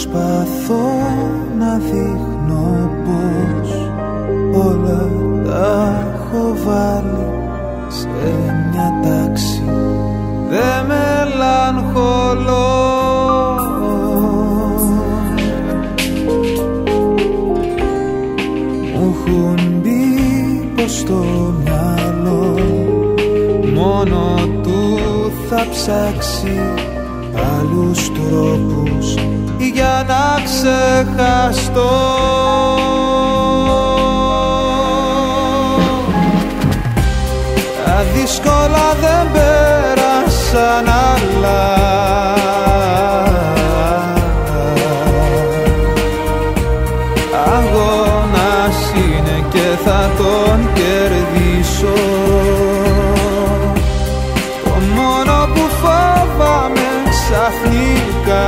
Προσπαθώ να δείχνω πως όλα τα έχω βάλει σε μια τάξη. Δε μελαγχολώ. Μου έχουν μπει πως στο μυαλό μόνο του θα ψάξει άλλους τρόπους για να ξεχαστώ. Τα δύσκολα δεν πέρασαν άλλα. Αγώνας είναι και θα τον κερδίσω. Το μόνο που φοβάμαι ξαφνικά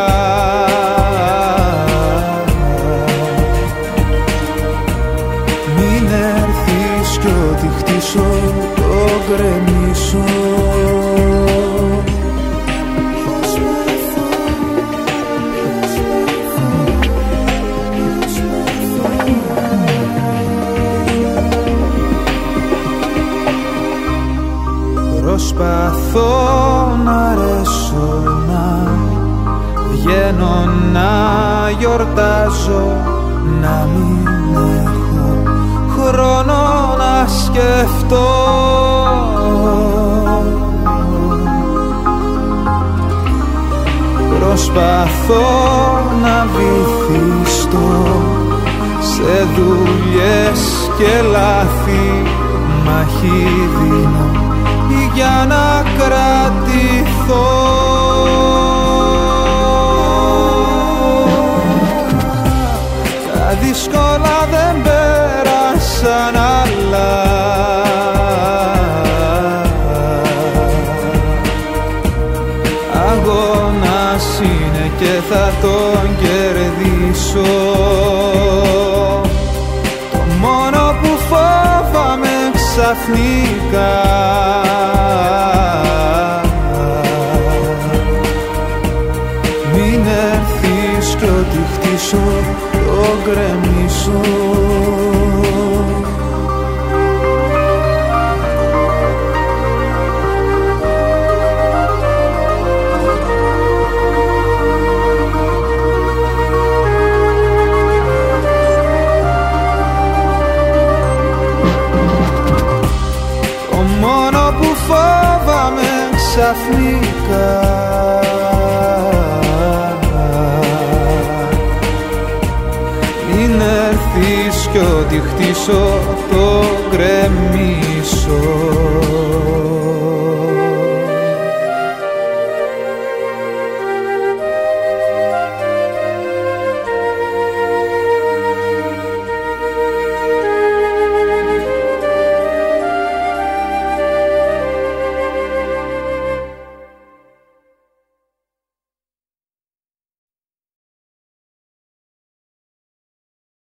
μην έρθεις κι ό,τι χτίσω το γκρεμίσω. Προσπαθώ να αρέσω, να βγαίνω, να γιορτάζω, να μην έχω χρόνο να σκεφτώ. Προσπαθώ να βυθιστώ σε δουλειές και λάθη, μάχη δίνω για να κρατηθώ. Τα δύσκολα δεν πέρασαν άλλα. Αγώνας είναι και θα τον κερδίσω. Το μόνο που φοβάμαι ξαφνικά μην έρθεις κι ό,τι χτίσω το γκρεμίσω. Το μόνο που φοβάμαι ξαφνικά μην έρθεις κι ό,τι χτίσω το γκρεμίσω.